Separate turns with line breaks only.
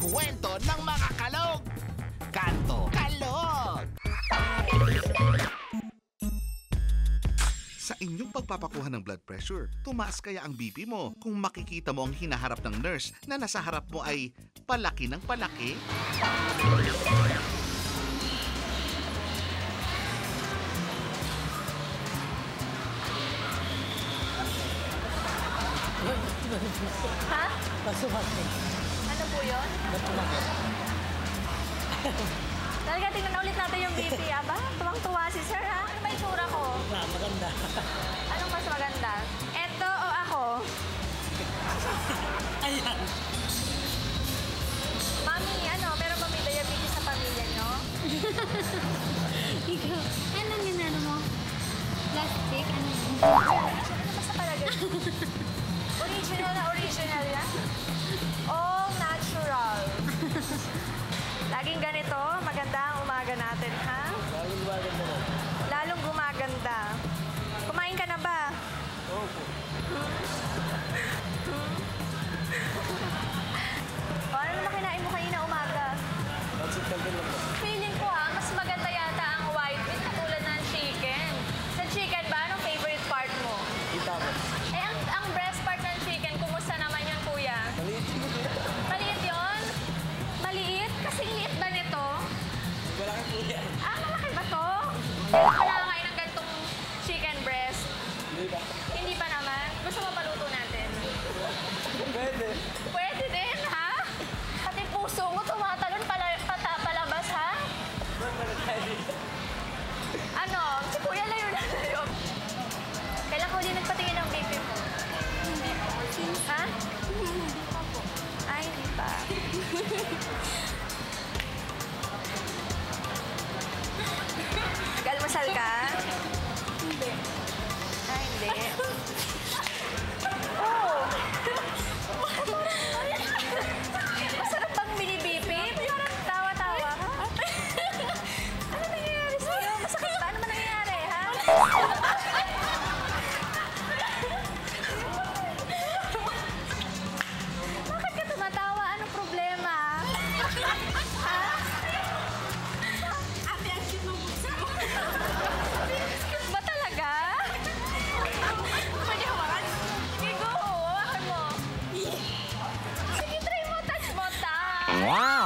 kwento ng mga kalog. Kanto, kalog! Sa inyong pagpapakuha ng blood pressure, tumaas kaya ang BP mo kung makikita mo ang hinaharap ng nurse na nasa harap mo ay palaki ng palaki?
Ha?
Pasumaki.
Ano po yun?
Pasumaki.
Talaga, tingnan ulit natin yung BP. Aba, tuwang-tuwa si sir, ha? Ano ba yung tura ko?
Maganda.
Anong mas maganda? Eto o ako?
Ayan.
Mami, ano, meron ba may diabetes sa pamilya nyo?
Ikaw, anong yun ano mo? Plastic? Ano yun?
Ano ba sa palagay? Original na original yan? Oh, natural. Laging ganito, maganda ang umaga natin, ha?
Laging maganda mo.
Lalong gumaganda. Kumain ka na ba?
Opo.
O, ano naman kinain mo kanina umaga?
Pansit canton lang po.
Feeling ko mas maganda yata ang white meat katulad ng chicken. Sa chicken ba, anong favorite part mo?
Kita mo.
Eh, ang breast part ng chicken, kumusta naman yun, kuya?
Maliit mo din.
Maliit yun? Maliit? Kasing liit ba nito?
Malaki po yan.
Ah, malaki ba to? Hindi pa nakakain ng gantong chicken breast.
Hindi ba?
Hindi pa naman. Gusto mo paluto natin?
Pwede.
Pwede din, ha? Pati puso mo tumatalon palabas, ha? Ano? Si Kuya layo na layo. Kailan ko din nagpatingin ng BP mo? Ha?
Hindi pa po.
Ay, hindi pa. Nag-almusal ka?
Hindi.
Ay, hindi. Oo. Masarap bang binibipip? Tawa-tawa ka? Ano nangyayari sa'yo? Masakit ba? Ano ba nangyayari, ha? Bakit ka tumatawa? Anong problema? Ha?
Ate, ang cute ng buksa mo.
Cute ba talaga? Pwede hawakan? Sige, go. Hawakan mo. Sige, try mo. Touch mo. Touch.
Wow!